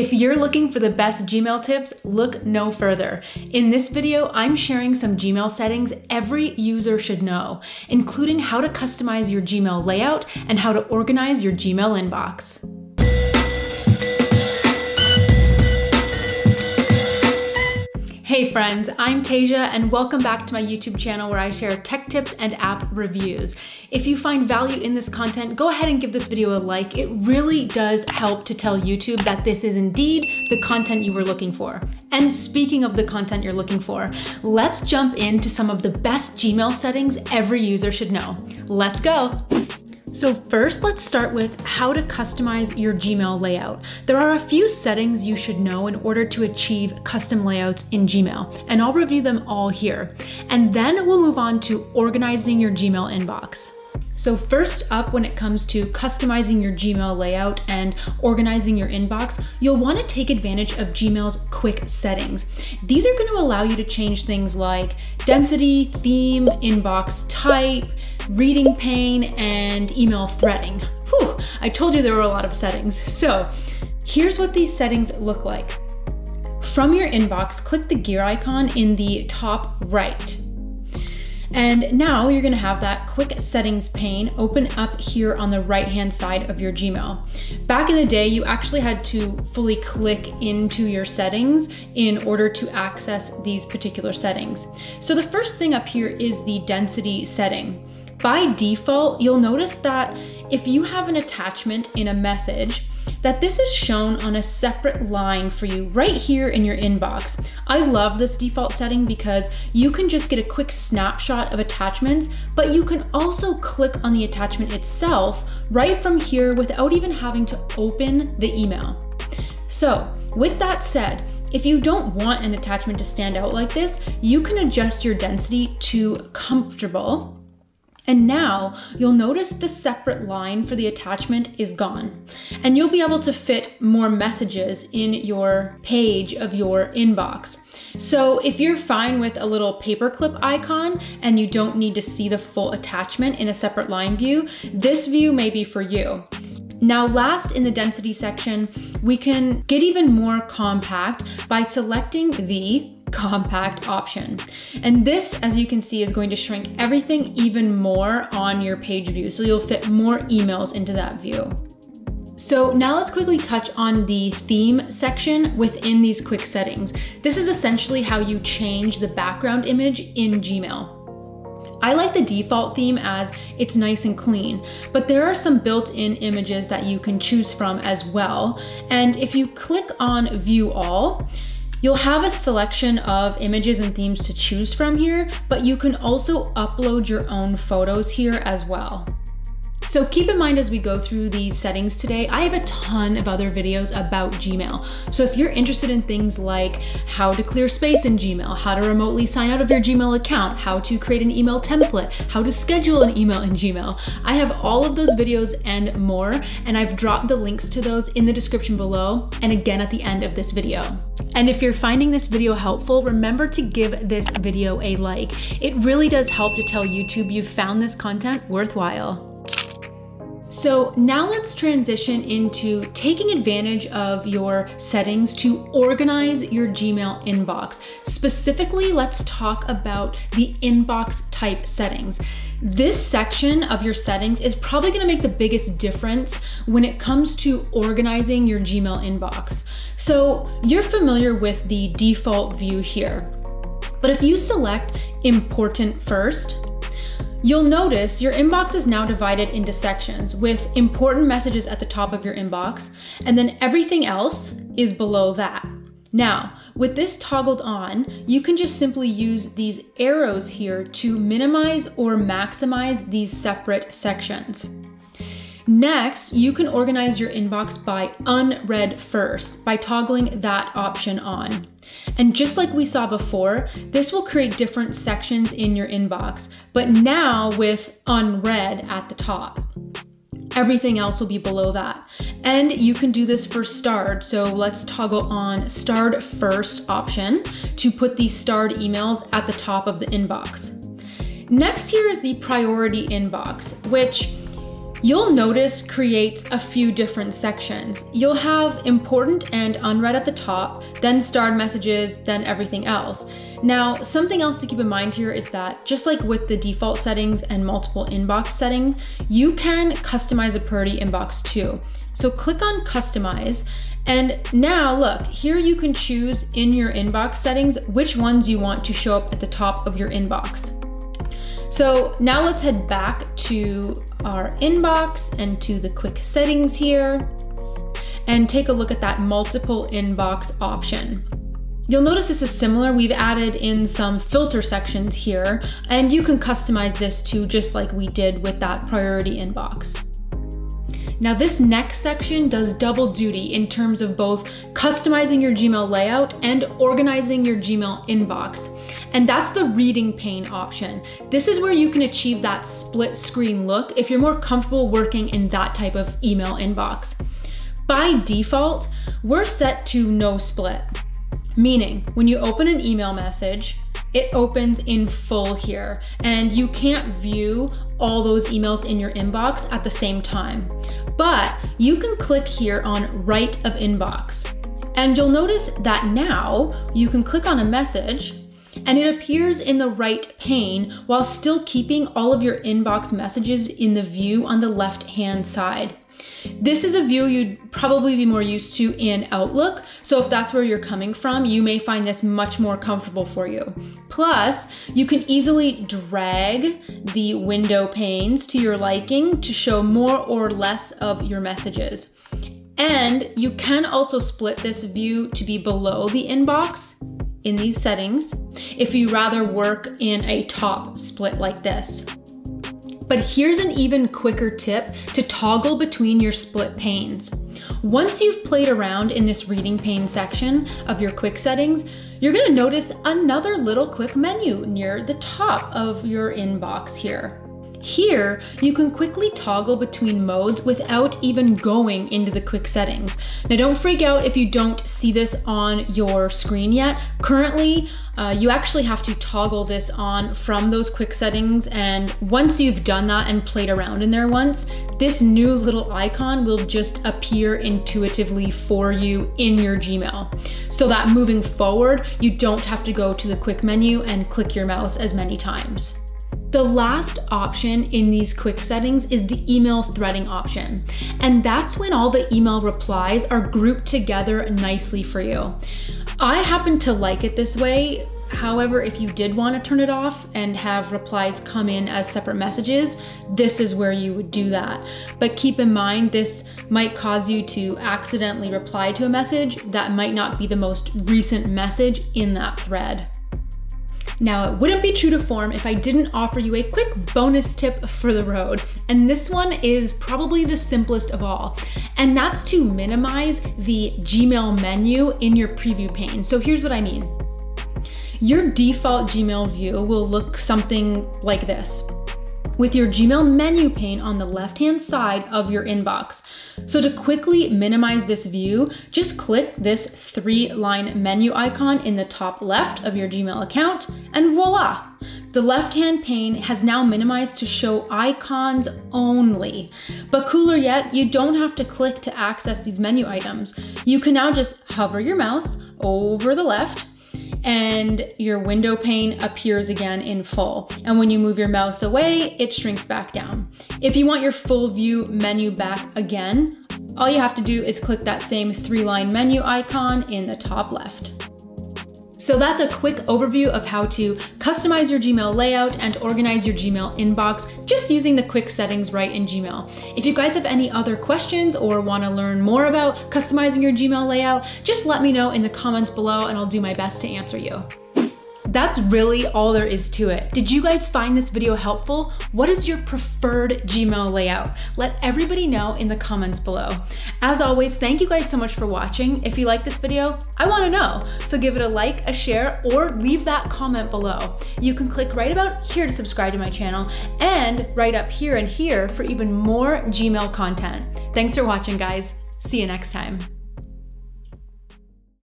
If you're looking for the best Gmail tips, look no further. In this video, I'm sharing some Gmail settings every user should know, including how to customize your Gmail layout and how to organize your Gmail inbox. Hey friends, I'm Tasia and welcome back to my YouTube channel where I share tech tips and app reviews. If you find value in this content, go ahead and give this video a like. It really does help to tell YouTube that this is indeed the content you were looking for. And speaking of the content you're looking for, let's jump into some of the best Gmail settings every user should know. Let's go. So first, let's start with how to customize your Gmail layout. There are a few settings you should know in order to achieve custom layouts in Gmail, and I'll review them all here. And then we'll move on to organizing your Gmail inbox. So first up, when it comes to customizing your Gmail layout and organizing your inbox, you'll want to take advantage of Gmail's quick settings. These are going to allow you to change things like density, theme, inbox type, reading pane, and email threading. Whew, I told you there were a lot of settings. So here's what these settings look like. From your inbox, click the gear icon in the top right. And now you're gonna have that quick settings pane open up here on the right-hand side of your Gmail. Back in the day, you actually had to fully click into your settings in order to access these particular settings. So the first thing up here is the density setting. By default, you'll notice that if you have an attachment in a message, that this is shown on a separate line for you right here in your inbox. I love this default setting because you can just get a quick snapshot of attachments, but you can also click on the attachment itself right from here without even having to open the email. So with that said, if you don't want an attachment to stand out like this, you can adjust your density to comfortable. And now you'll notice the separate line for the attachment is gone. And you'll be able to fit more messages in your page of your inbox. So if you're fine with a little paperclip icon and you don't need to see the full attachment in a separate line view, this view may be for you. Now last in the density section, we can get even more compact by selecting the compact option. And this, as you can see, is going to shrink everything even more on your page view. So you'll fit more emails into that view. So now let's quickly touch on the theme section within these quick settings. This is essentially how you change the background image in Gmail. I like the default theme as it's nice and clean, but there are some built-in images that you can choose from as well. And if you click on View All, you'll have a selection of images and themes to choose from here, but you can also upload your own photos here as well. So keep in mind as we go through these settings today, I have a ton of other videos about Gmail. So if you're interested in things like how to clear space in Gmail, how to remotely sign out of your Gmail account, how to create an email template, how to schedule an email in Gmail, I have all of those videos and more, and I've dropped the links to those in the description below and again at the end of this video. And if you're finding this video helpful, remember to give this video a like. It really does help to tell YouTube you've found this content worthwhile. So now let's transition into taking advantage of your settings to organize your Gmail inbox. Specifically, let's talk about the inbox type settings. This section of your settings is probably gonna make the biggest difference when it comes to organizing your Gmail inbox. So you're familiar with the default view here, but if you select important first, you'll notice your inbox is now divided into sections with important messages at the top of your inbox, and then everything else is below that. Now, with this toggled on, you can just simply use these arrows here to minimize or maximize these separate sections. Next, you can organize your inbox by unread first by toggling that option on. And just like we saw before, this will create different sections in your inbox, but now with unread at the top. Everything else will be below that. And you can do this for starred. So let's toggle on starred first option to put these starred emails at the top of the inbox. Next here is the priority inbox, which you'll notice creates a few different sections. You'll have important and unread at the top, then starred messages, then everything else. Now, something else to keep in mind here is that just like with the default settings and multiple inbox setting, you can customize a priority inbox too. So click on customize, and now look, here you can choose in your inbox settings which ones you want to show up at the top of your inbox. So now let's head back to our inbox and to the quick settings here and take a look at that multiple inbox option. You'll notice this is similar. We've added in some filter sections here, and you can customize this too, just like we did with that priority inbox. Now this next section does double duty in terms of both customizing your Gmail layout and organizing your Gmail inbox. And that's the reading pane option. This is where you can achieve that split screen look if you're more comfortable working in that type of email inbox. By default, we're set to no split, meaning when you open an email message, it opens in full here, and you can't view all those emails in your inbox at the same time. But you can click here on right of inbox, and you'll notice that now you can click on a message and it appears in the right pane while still keeping all of your inbox messages in the view on the left-hand side. This is a view you'd probably be more used to in Outlook, so if that's where you're coming from, you may find this much more comfortable for you. Plus, you can easily drag the window panes to your liking to show more or less of your messages. And you can also split this view to be below the inbox in these settings if you rather work in a top split like this. But here's an even quicker tip to toggle between your split panes. Once you've played around in this reading pane section of your quick settings, you're gonna notice another little quick menu near the top of your inbox here. Here, you can quickly toggle between modes without even going into the quick settings. Now don't freak out if you don't see this on your screen yet. Currently, you actually have to toggle this on from those quick settings, and once you've done that and played around in there once, this new little icon will just appear intuitively for you in your Gmail, so that moving forward, you don't have to go to the quick menu and click your mouse as many times. The last option in these quick settings is the email threading option. And that's when all the email replies are grouped together nicely for you. I happen to like it this way. However, if you did want to turn it off and have replies come in as separate messages, this is where you would do that. But keep in mind, this might cause you to accidentally reply to a message that might not be the most recent message in that thread. Now, it wouldn't be true to form if I didn't offer you a quick bonus tip for the road. And this one is probably the simplest of all. And that's to minimize the Gmail menu in your preview pane. So here's what I mean. Your default Gmail view will look something like this, with your Gmail menu pane on the left-hand side of your inbox. So to quickly minimize this view, just click this 3-line menu icon in the top left of your Gmail account, and voila! The left-hand pane has now minimized to show icons only. But cooler yet, you don't have to click to access these menu items. You can now just hover your mouse over the left, and your window pane appears again in full. And when you move your mouse away, it shrinks back down. If you want your full view menu back again, all you have to do is click that same 3-line menu icon in the top left. So that's a quick overview of how to customize your Gmail layout and organize your Gmail inbox just using the quick settings right in Gmail. If you guys have any other questions or want to learn more about customizing your Gmail layout, just let me know in the comments below and I'll do my best to answer you. That's really all there is to it. Did you guys find this video helpful? What is your preferred Gmail layout? Let everybody know in the comments below. As always, thank you guys so much for watching. If you like this video, I want to know. So give it a like, a share, or leave that comment below. You can click right about here to subscribe to my channel, and right up here and here for even more Gmail content. Thanks for watching, guys. See you next time.